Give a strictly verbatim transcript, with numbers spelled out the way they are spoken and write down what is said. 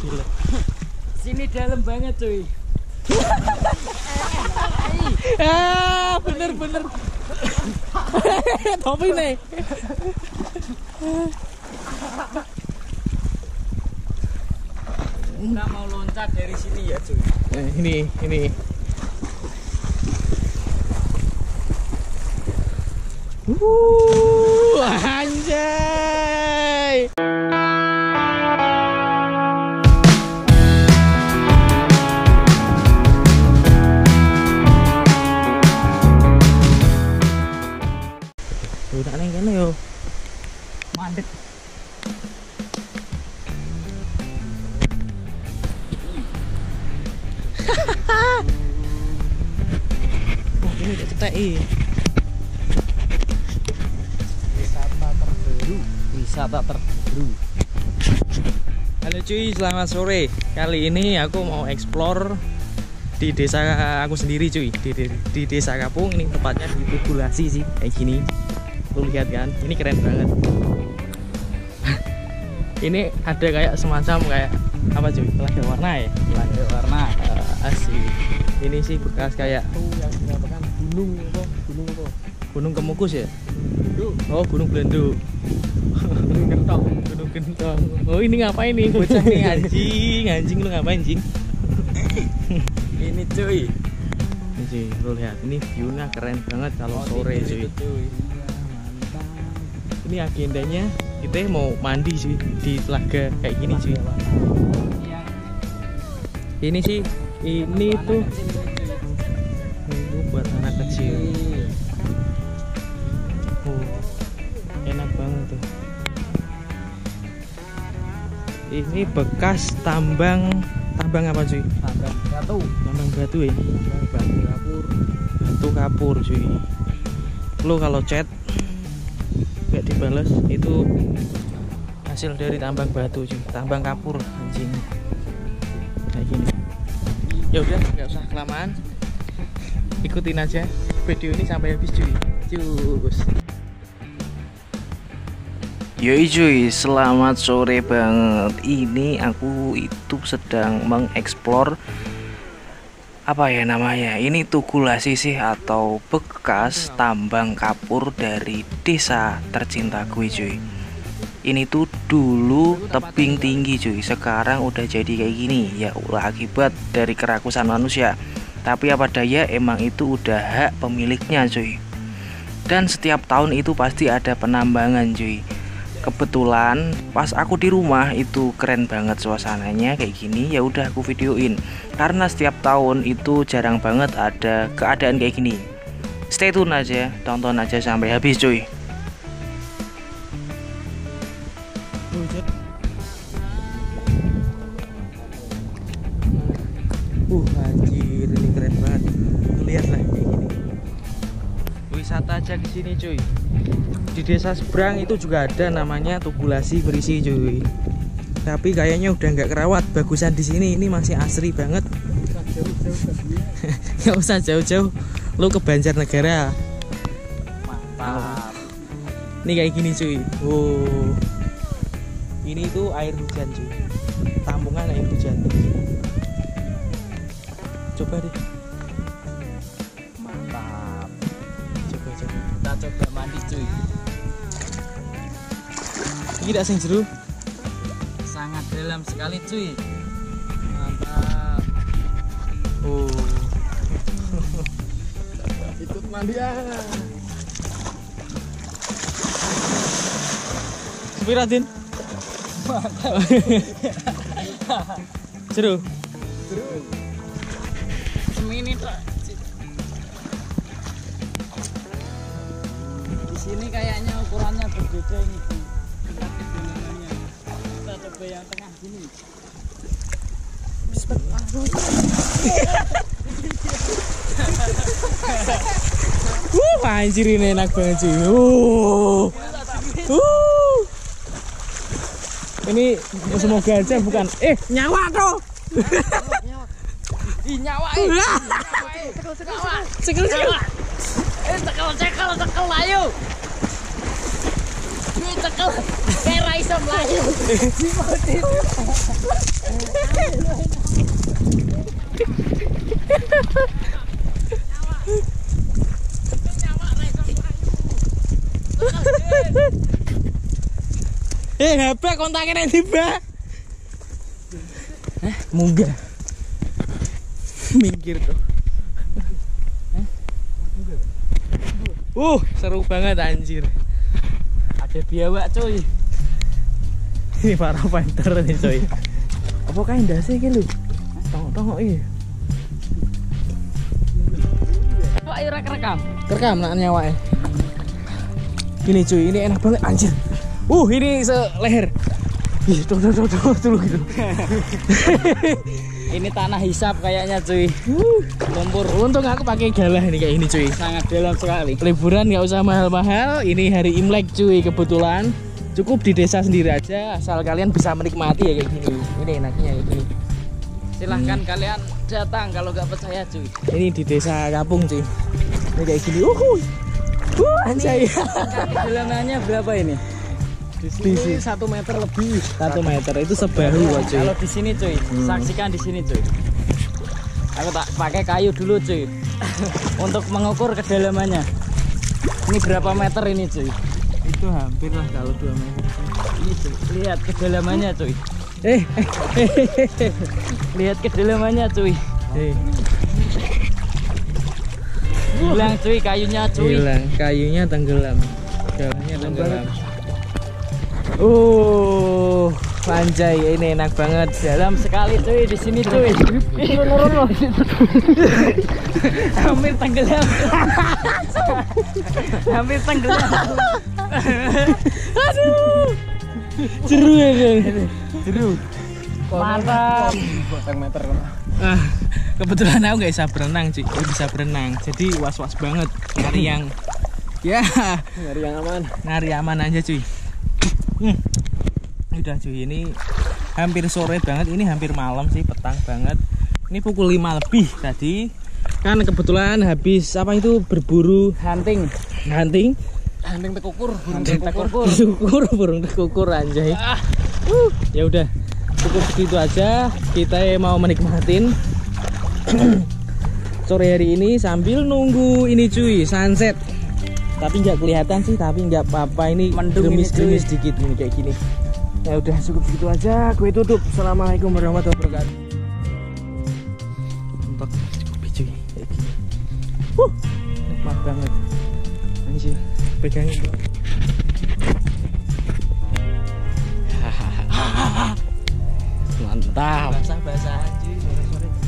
Gila. Sini dalam banget cuy. Ah, bener bener. Topi nih. Nggak mau loncat dari sini ya cuy. Eh, ini ini. Uh, anjay. Udah neng kene yo. Mandek. Oh, ini udah cetai. Wisata terbaru. Wisata terbaru. Halo cuy, selamat sore. Kali ini aku mau explore di desa aku sendiri cuy. Di, di, di desa Kapung, ini tepatnya di Tugulasi sih, kayak gini. Lu lihat kan, ini keren banget. Ini ada kayak semacam kayak apa cuy? Telaga warna ya? Telaga warna. Uh, asik. Ini sih bekas kayak Tuh yang dinamakan gunung apa? Gunung apa? Gunung Kemukus ya? Belenduk. Oh, Gunung Belenduk. Gunung Gentong. Gunung Gentong. Oh, ini ngapain nih? Bocah nih anjing, anjing lu ngapain anjing? Ini cuy. Ini cuy, lu lihat ini view-nya keren banget kalau sore cuy. Ini agendanya kita mau mandi sih di telaga kayak gini cuy. Ini sih ini tuh itu buat anak kecil. Oh, enak banget tuh. Ini bekas tambang tambang apa cuy? Tambang batu. Tambang batu ya. Batu kapur. Batu kapur cuy. Lo kalau chat nggak dibalas itu hasil dari tambang batu cuy, tambang kapur anjing kayak gini. Ya udah nggak usah kelamaan, ikutin aja video ini sampai habis cuy. Cus. Yoi cuy, selamat sore banget. Ini aku itu sedang mengeksplor apa ya namanya, ini Tugulasi sih atau bekas tambang kapur dari desa tercinta gue cuy. Ini tuh dulu tebing tinggi cuy, sekarang udah jadi kayak gini. Ya ulah akibat dari kerakusan manusia, tapi apa daya, emang itu udah hak pemiliknya cuy. Dan setiap tahun itu pasti ada penambangan cuy. Kebetulan pas aku di rumah itu keren banget suasananya kayak gini, ya udah aku videoin karena setiap tahun itu jarang banget ada keadaan kayak gini. Stay tune aja, tonton aja sampai habis cuy. Uh anjir, ini keren banget. Lihat lah kayak gini. Wisata aja ke sini cuy. Di desa seberang itu juga ada namanya Tugulasi berisi cuy. Tapi kayaknya udah nggak kerawat. Bagusan di sini ini masih asri banget. Nggak usah jauh-jauh, lu ke Banjarnegara. Mantap. Ini kayak gini cuy. Wow. Ini tuh air hujan cuy. Tampungan air hujan. Coba deh. Mantap. Coba coba. Kita coba mandi cuy. Ini tidak sing jeru. Sangat dalam sekali cuy. Mantap. Oh. Ikut mandi ya. Sepiratin. Mantap. Jeru. Semini tuh. Di sini kayaknya ukurannya berbeda ini cuy. Tingkat kedalangannya. Kita coba yang tengah gini. Wuh, anjir ini enak banget cuy. Uh. Uh. Ini semoga aja bukan eh nyawa tuh. Ih nyawa eh. Cekel cekel. Eh cekel cekel cekel ayo. Ini cekel kayak Raisa Melayu. Ba kontaknya nanti ba. Eh, munggah. Minggir tuh. Uh, seru banget anjir. Ada biawak cuy. Ini para fighter nih coy. Apa kain dasi iki lho? Tongok-tongok iki. Pak ayo rek rekam. Kerekam nak nyawake. Ini cuy, ini enak banget anjir. Uh, ini seleher. Ih, tuh tuh tuh tuh tuh gitu. Ini tanah hisap kayaknya cuy. Lumpur. Untung aku pakai galah nih kayak ini cuy. Sangat dalam sekali. Liburan nggak usah mahal-mahal. Ini hari Imlek cuy kebetulan. Cukup di desa sendiri aja, asal kalian bisa menikmati ya kayak gini. Ini enaknya kayak gini. Silahkan hmm. kalian datang kalau nggak percaya cuy. Ini di desa kampung cuy. Ini kayak gini. Uhuy. Uh, anjay. Kedalamannya berapa ini? Di sini satu meter lebih. Satu meter itu sebahu cuy. Kalau di sini cuy, hmm. saksikan di sini cuy. Aku tak pakai kayu dulu cuy. Untuk mengukur kedalamannya. Ini berapa meter ini cuy? Itu hampir lah kalau dua meter. Ini cuy, lihat kedalamannya cuy. Eh, lihat kedalamannya cuy. Eh. Hilang cuy kayunya cuy. Hilang, kayunya tenggelam. Galahnya tenggelam. Uh, anjay, ini enak banget. Dalam sekali cuy di sini cuy. Hampir tenggelam. Hampir tenggelam. Aduh. Jeru ya, jeru. Mantap. Meter ah, kebetulan aku nggak bisa berenang cuy. Aku bisa berenang. Jadi was-was banget. Nyari yang ya, nyari yang aman. Nyari aman aja cuy. Hmm. Udah cuy, ini hampir sore banget, ini hampir malam sih, petang banget. Ini pukul lima lebih tadi. Kan kebetulan habis apa itu berburu hunting. Hunting. Hunting tekukur, burung tekukur. Tekukur, burung tekukur anjay. Ah. Uh, ya udah. Cukup segitu aja. Kita mau menikmatin sore hari ini sambil nunggu ini cuy, sunset. Tapi nggak kelihatan sih, tapi nggak apa-apa, ini gerimis-gerimis dikit ini kayak gini. Ya udah cukup segitu aja, gue tutup. Assalamualaikum warahmatullahi wabarakatuh. Untuk cukup cuy kayak gini. Huh, nikmat banget. Anjir, pegangin tuh. Mantap. Basah-basahan cuy sore-sore.